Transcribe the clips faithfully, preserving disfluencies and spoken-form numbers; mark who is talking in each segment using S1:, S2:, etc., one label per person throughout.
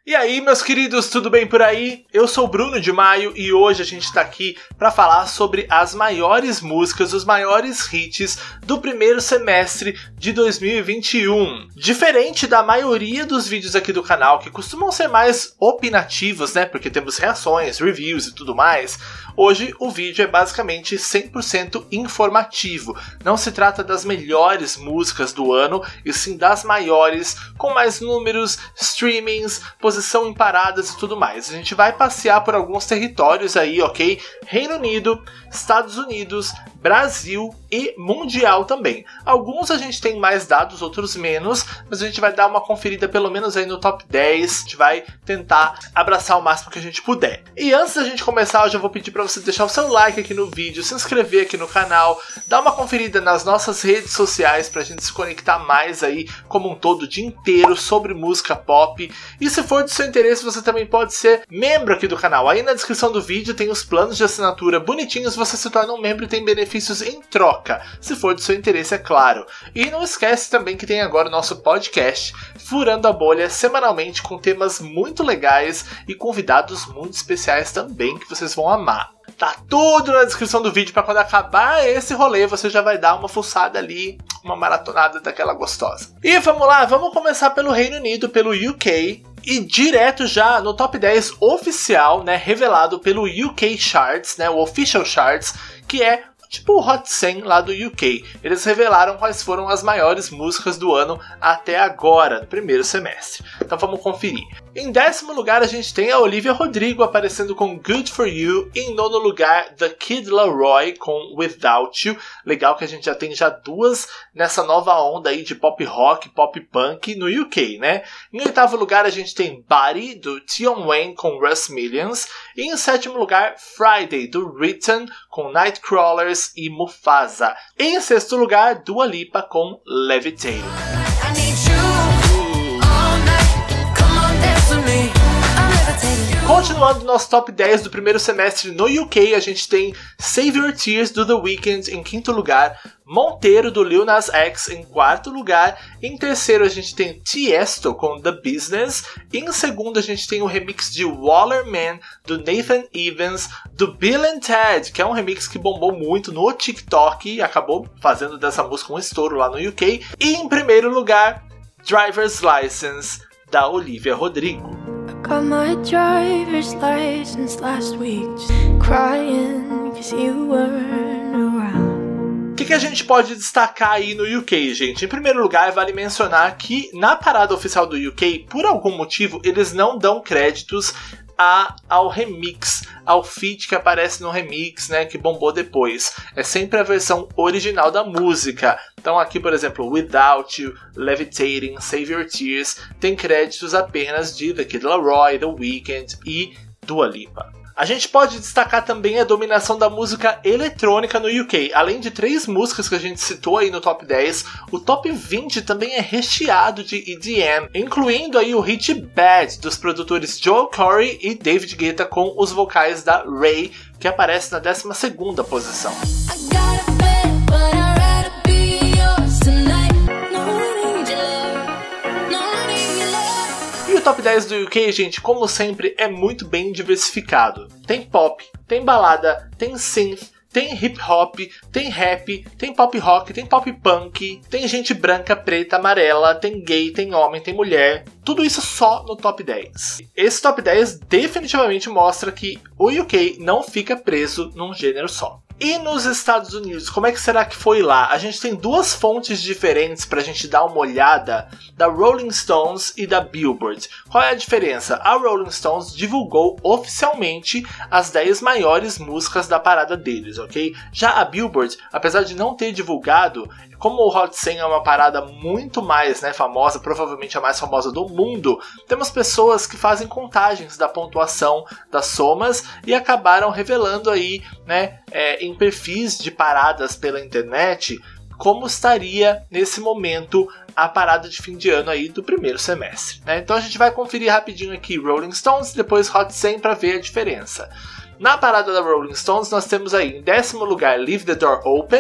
S1: E aí, meus queridos, tudo bem por aí? Eu sou o Bruno de Maio e hoje a gente tá aqui para falar sobre as maiores músicas, os maiores hits do primeiro semestre de dois mil e vinte e um. Diferente da maioria dos vídeos aqui do canal, que costumam ser mais opinativos, né? Porque temos reações, reviews e tudo mais. Hoje o vídeo é basicamente cem por cento informativo. Não se trata das melhores músicas do ano, e sim das maiores, com mais números, streamings, posição em paradas e tudo mais. A gente vai passear por alguns territórios aí, ok? Reino Unido, Estados Unidos, Brasil e Mundial também. Alguns a gente tem mais dados, outros menos, mas a gente vai dar uma conferida pelo menos aí no top dez. A gente vai tentar abraçar o máximo que a gente puder. E antes da gente começar, eu já vou pedir para você deixar o seu like aqui no vídeo, se inscrever aqui no canal, dar uma conferida nas nossas redes sociais pra gente se conectar mais aí como um todo o dia inteiro sobre música pop. E se for do seu interesse, você também pode ser membro aqui do canal. Aí na descrição do vídeo tem os planos de assinatura bonitinhos, você se torna um membro e tem benefícios em troca, se for do seu interesse, é claro. E não esquece também que tem agora o nosso podcast Furando a Bolha, semanalmente com temas muito legais e convidados muito especiais também que vocês vão amar. Tá tudo na descrição do vídeo para quando acabar esse rolê você já vai dar uma fuçada ali, uma maratonada daquela gostosa. E vamos lá, vamos começar pelo Reino Unido, pelo U K. E direto já no top dez oficial, né, revelado pelo U K Charts, né, o Official Charts, que é tipo o Hot cem lá do U K. Eles revelaram quais foram as maiores músicas do ano até agora, no primeiro semestre. Então vamos conferir. Em décimo lugar a gente tem a Olivia Rodrigo aparecendo com Good For You. Em nono lugar, The Kid Laroi com Without You. Legal que a gente já tem já duas nessa nova onda aí de pop rock, pop punk no U K, né? Em oitavo lugar a gente tem Body, do Tion Wayne com Russ Millions. E em sétimo lugar, Friday, do Written com Nightcrawlers e Mufasa. E em sexto lugar, Dua Lipa com Levitating. Continuando nosso top dez do primeiro semestre no U K, a gente tem Save Your Tears do The Weeknd em quinto lugar, Monteiro do Lil Nas X em quarto lugar, em terceiro a gente tem Tiesto com The Business, e em segundo a gente tem o remix de Waller Man do Nathan Evans do Bill and Ted, que é um remix que bombou muito no TikTok e acabou fazendo dessa música um estouro lá no U K, e em primeiro lugar Driver's License da Olivia Rodrigo.
S2: Got my driver's license last week, just crying 'cause you weren't around.
S1: O que, que a gente pode destacar aí no U K, gente? Em primeiro lugar, vale mencionar que na parada oficial do U K, por algum motivo, eles não dão créditos a, ao remix, ao feat que aparece no remix, né, que bombou depois. É sempre a versão original da música. Então aqui, por exemplo, Without You, Levitating, Save Your Tears, tem créditos apenas de The Kid Laroi, The Weeknd e Dua Lipa. A gente pode destacar também a dominação da música eletrônica no U K. Além de três músicas que a gente citou aí no top dez, o top vinte também é recheado de E D M, incluindo aí o hit Bad dos produtores Joel Corey e David Guetta com os vocais da Ray, que aparece na décima segunda posição. O top dez do U K, gente, como sempre, é muito bem diversificado. Tem pop, tem balada, tem synth, tem hip hop, tem rap, tem pop rock, tem pop punk, tem gente branca, preta, amarela, tem gay, tem homem, tem mulher. Tudo isso só no top dez. Esse top dez definitivamente mostra que o U K não fica preso num gênero só. E nos Estados Unidos, como é que será que foi lá? A gente tem duas fontes diferentes pra gente dar uma olhada, da Rolling Stones e da Billboard. Qual é a diferença? A Rolling Stones divulgou oficialmente as dez maiores músicas da parada deles, ok? Já a Billboard, apesar de não ter divulgado, como o Hot cem é uma parada muito mais, né, famosa, provavelmente a mais famosa do mundo, temos pessoas que fazem contagens da pontuação das somas e acabaram revelando aí, né, é, em perfis de paradas pela internet, como estaria nesse momento a parada de fim de ano aí do primeiro semestre, né? Então a gente vai conferir rapidinho aqui Rolling Stones, depois Hot cem para ver a diferença. Na parada da Rolling Stones nós temos aí em décimo lugar Leave the Door Open,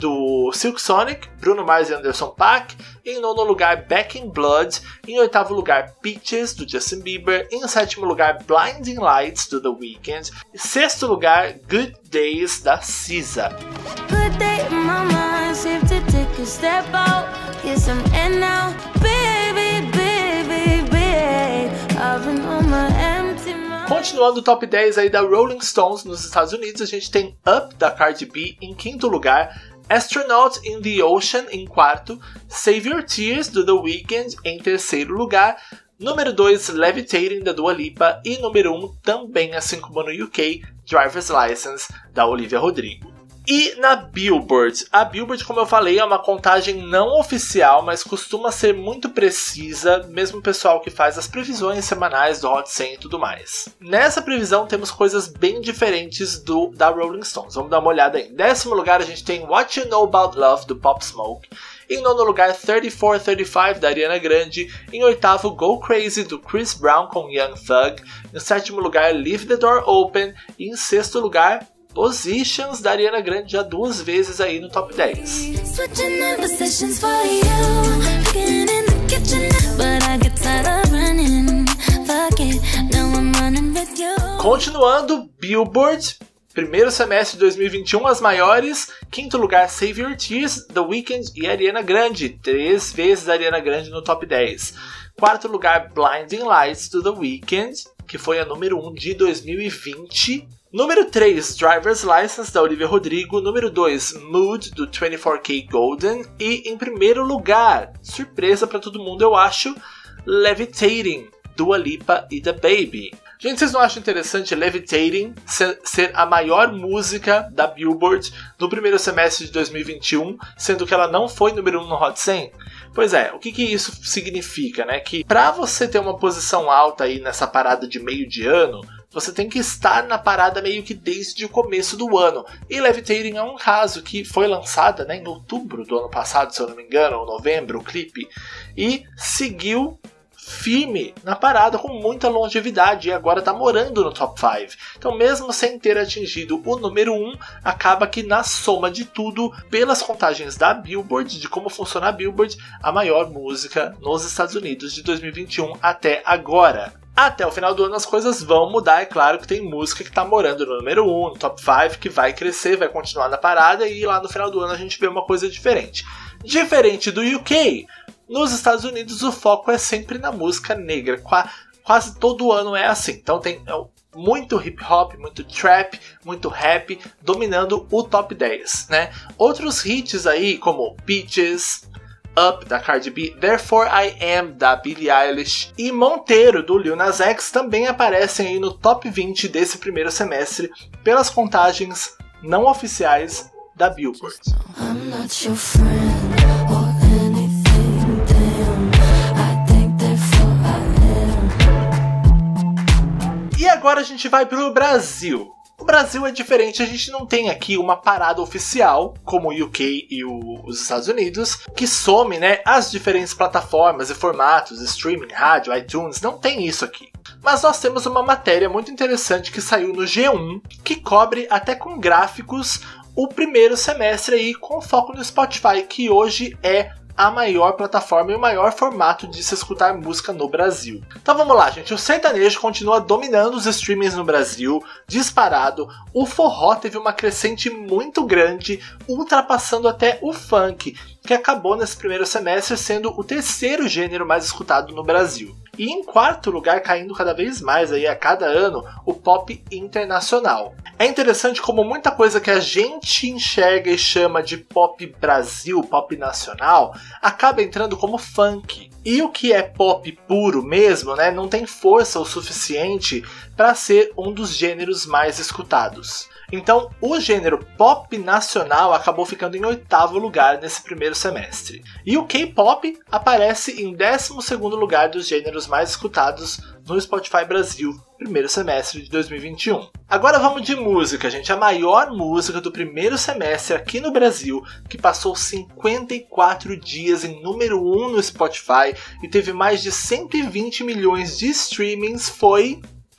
S1: do Silk Sonic, Bruno Mars e Anderson .Paak. Em nono lugar, Back in Blood. Em oitavo lugar, Peaches, do Justin Bieber. Em sétimo lugar, Blinding Lights, do The Weeknd. Em sexto lugar, Good Days, da S Z A.
S2: Good day in my mind, safe to take a step out, get some air now, baby, baby, baby, I've been on my empty mind.
S1: Continuando o top dez aí da Rolling Stones nos Estados Unidos, a gente tem Up, da Cardi B, em quinto lugar. Astronaut in the Ocean, em quarto. Save Your Tears, do The Weeknd, em terceiro lugar. Número dois, Levitating, da Dua Lipa. E número um, também assim como no U K, Driver's License, da Olivia Rodrigo. E na Billboard, a Billboard, como eu falei, é uma contagem não oficial, mas costuma ser muito precisa, mesmo o pessoal que faz as previsões semanais do Hot cem e tudo mais. Nessa previsão temos coisas bem diferentes do da Rolling Stones, vamos dar uma olhada aí. Em décimo lugar a gente tem What You Know About Love, do Pop Smoke. Em nono lugar, thirty four thirty five, da Ariana Grande. Em oitavo, Go Crazy, do Chris Brown com Young Thug. Em sétimo lugar, Leave the Door Open. E em sexto lugar, Positions, da Ariana Grande, já duas vezes aí no top dez. Continuando, Billboard, primeiro semestre de dois mil e vinte e um, as maiores. Quinto lugar, Save Your Tears, The Weeknd e Ariana Grande, três vezes Ariana Grande no top dez. Quarto lugar, Blinding Lights, do The Weeknd, que foi a número um de dois mil e vinte. Número três, Driver's License, da Olivia Rodrigo. Número dois, Mood, do vinte e quatro K Golden. E em primeiro lugar, surpresa pra todo mundo eu acho, Levitating, Dua Lipa e The Baby. Gente, vocês não acham interessante Levitating ser, ser a maior música da Billboard no primeiro semestre de dois mil e vinte e um, sendo que ela não foi número um no Hot cem? Pois é, o que, que isso significa, né? Que pra você ter uma posição alta aí nessa parada de meio de ano, você tem que estar na parada meio que desde o começo do ano. E Levitating é um caso que foi lançada, né, em outubro do ano passado, se eu não me engano, ou novembro, o clipe, e seguiu firme na parada com muita longevidade e agora está morando no top cinco. Então, mesmo sem ter atingido o número um, acaba que na soma de tudo, pelas contagens da Billboard, de como funciona a Billboard, a maior música nos Estados Unidos de dois mil e vinte e um até agora. Até o final do ano as coisas vão mudar, é claro que tem música que está morando no número um, no top cinco, que vai crescer, vai continuar na parada e lá no final do ano a gente vê uma coisa diferente. Diferente do U K, nos Estados Unidos o foco é sempre na música negra, Qua, quase todo ano é assim, então tem muito hip hop, muito trap, muito rap dominando o top dez, né? Outros hits aí como Peaches, Up, da Cardi B, Therefore I Am, da Billie Eilish e Monteiro, do Lil Nas X, também aparecem aí no top vinte desse primeiro semestre pelas contagens não oficiais da Billboard. E agora a gente vai pro Brasil. O Brasil é diferente, a gente não tem aqui uma parada oficial, como o U K e o, os Estados Unidos, que some, né, as diferentes plataformas e formatos, streaming, rádio, iTunes, não tem isso aqui. Mas nós temos uma matéria muito interessante que saiu no G um, que cobre até com gráficos o primeiro semestre aí, com foco no Spotify, que hoje é a maior plataforma e o maior formato de se escutar música no Brasil. Então vamos lá, gente. O sertanejo continua dominando os streamings no Brasil, disparado. O forró teve uma crescente muito grande, ultrapassando até o funk, que acabou nesse primeiro semestre sendo o terceiro gênero mais escutado no Brasil. E em quarto lugar, caindo cada vez mais aí a cada ano, o pop internacional. É interessante como muita coisa que a gente enxerga e chama de pop Brasil, pop nacional, acaba entrando como funk. E o que é pop puro mesmo, né, não tem força o suficiente para ser um dos gêneros mais escutados. Então, o gênero pop nacional acabou ficando em oitavo lugar nesse primeiro semestre. E o K-pop aparece em décimo segundo lugar dos gêneros mais escutados no Spotify Brasil, primeiro semestre de dois mil e vinte e um. Agora vamos de música, gente. A maior música do primeiro semestre aqui no Brasil, que passou cinquenta e quatro dias em número um no Spotify e teve mais de cento e vinte milhões de streamings, foi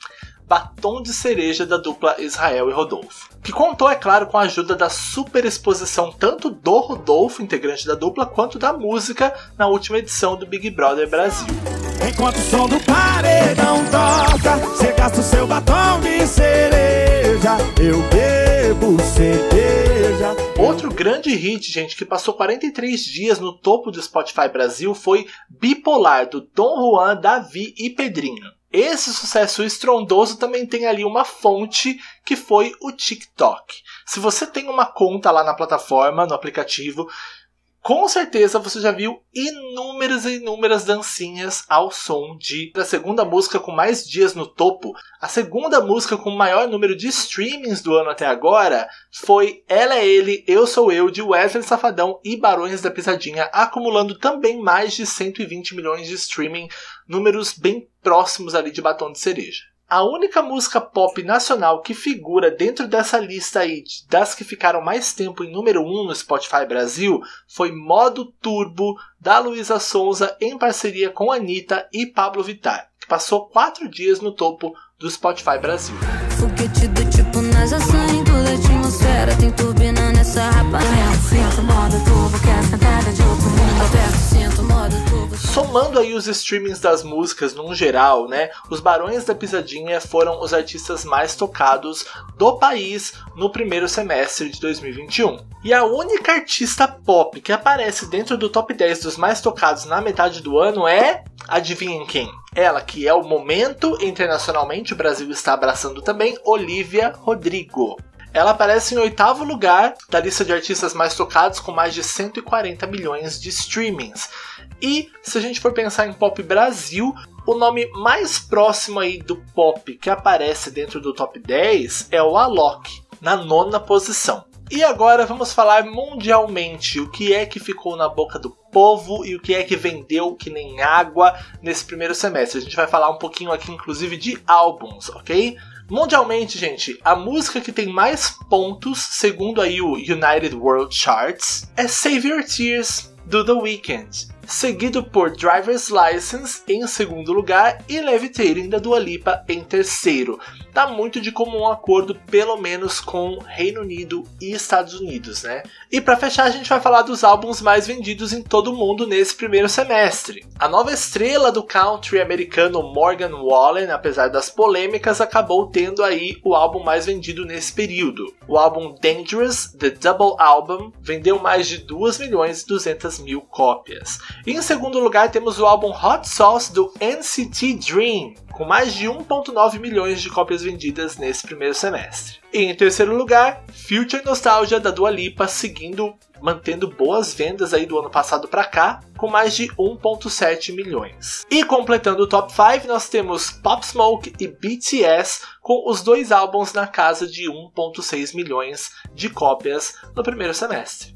S1: Batom de Cereja da dupla Israel e Rodolfo, que contou, é claro, com a ajuda da super exposição tanto do Rodolfo, integrante da dupla, quanto da música na última edição do Big Brother Brasil.
S3: Enquanto o som do paredão toca, você gasta o seu batom de cereja, eu bebo cerveja.
S1: Outro grande hit, gente, que passou quarenta e três dias no topo do Spotify Brasil foi Bipolar, do Dom Juan, Davi e Pedrinho. Esse sucesso estrondoso também tem ali uma fonte, que foi o TikTok. Se você tem uma conta lá na plataforma, no aplicativo, com certeza você já viu inúmeras e inúmeras dancinhas ao som de da segunda música com mais dias no topo. A segunda música com o maior número de streamings do ano até agora foi Ela é Ele, Eu Sou Eu, de Wesley Safadão e Barões da Pisadinha, acumulando também mais de cento e vinte milhões de streaming, números bem próximos ali de Batom de Cereja. A única música pop nacional que figura dentro dessa lista aí das que ficaram mais tempo em número um no Spotify Brasil foi Modo Turbo, da Luísa Sonza, em parceria com Anitta e Pablo Vittar, que passou quatro dias no topo do Spotify Brasil.
S2: Foguete do tipo NASA sem toda a atmosfera, tem turbina nessa rapa. Sinto modo turbo, quer sentada de outro mundo aberto, sinto modo turbo.
S1: Somando aí os streamings das músicas num geral, né, os Barões da Pisadinha foram os artistas mais tocados do país no primeiro semestre de dois mil e vinte e um. E a única artista pop que aparece dentro do top dez dos mais tocados na metade do ano é, adivinhem quem? Ela, que é o momento internacionalmente, o Brasil está abraçando também, Olivia Rodrigo. Ela aparece em oitavo lugar da lista de artistas mais tocados, com mais de cento e quarenta milhões de streamings. E se a gente for pensar em Pop Brasil, o nome mais próximo aí do pop que aparece dentro do top dez é o Alok, na nona posição. E agora vamos falar mundialmente o que é que ficou na boca do povo e o que é que vendeu que nem água nesse primeiro semestre. A gente vai falar um pouquinho aqui, inclusive, de álbuns, ok? Mundialmente, gente, a música que tem mais pontos, segundo aí o United World Charts, é Save Your Tears, do The Weeknd, seguido por Driver's License em segundo lugar e Levitating, da Dua Lipa, em terceiro. Tá muito de comum acordo, pelo menos com Reino Unido e Estados Unidos, né? E pra fechar, a gente vai falar dos álbuns mais vendidos em todo o mundo nesse primeiro semestre. A nova estrela do country americano Morgan Wallen, apesar das polêmicas, acabou tendo aí o álbum mais vendido nesse período. O álbum Dangerous, The Double Album, vendeu mais de dois milhões e duzentas mil cópias. E em segundo lugar temos o álbum Hot Sauce do N C T Dream, com mais de um vírgula nove milhões de cópias vendidas nesse primeiro semestre. E em terceiro lugar, Future Nostalgia, da Dua Lipa, seguindo, mantendo boas vendas aí do ano passado para cá, com mais de um vírgula sete milhões. E completando o top cinco, nós temos Pop Smoke e B T S, com os dois álbuns na casa de um vírgula seis milhões de cópias no primeiro semestre.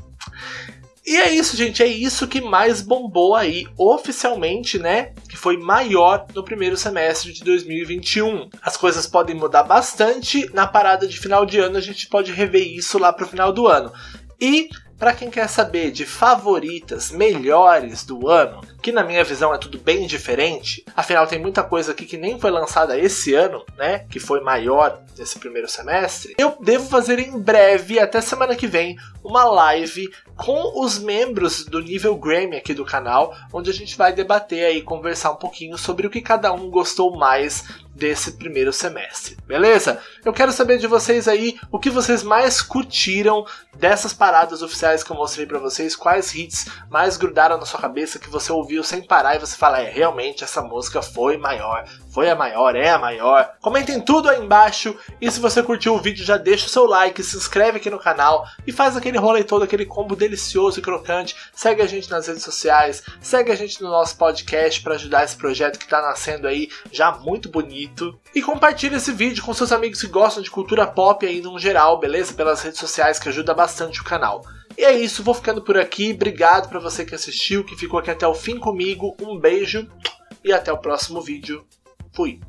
S1: E é isso, gente, é isso que mais bombou aí oficialmente, né, que foi maior no primeiro semestre de dois mil e vinte e um. As coisas podem mudar bastante, na parada de final de ano a gente pode rever isso lá pro final do ano. E para quem quer saber de favoritas melhores do ano, que na minha visão é tudo bem diferente, afinal tem muita coisa aqui que nem foi lançada esse ano, né, que foi maior nesse primeiro semestre, eu devo fazer em breve, até semana que vem, uma live com os membros do nível Grammy aqui do canal, onde a gente vai debater aí, conversar um pouquinho sobre o que cada um gostou mais desse primeiro semestre, beleza? Eu quero saber de vocês aí o que vocês mais curtiram dessas paradas oficiais que eu mostrei pra vocês, quais hits mais grudaram na sua cabeça que você ouviu sem parar e você fala, é, realmente essa música foi maior, foi a maior, é a maior. Comentem tudo aí embaixo e se você curtiu o vídeo já deixa o seu like, se inscreve aqui no canal e faz aquele rolê todo, aquele combo delicioso e crocante. Segue a gente nas redes sociais, segue a gente no nosso podcast para ajudar esse projeto que tá nascendo aí já muito bonito. E compartilha esse vídeo com seus amigos que gostam de cultura pop aí no geral, beleza? Pelas redes sociais, que ajuda bastante o canal. E é isso, vou ficando por aqui. Obrigado pra você que assistiu, que ficou aqui até o fim comigo. Um beijo e até o próximo vídeo. Fui!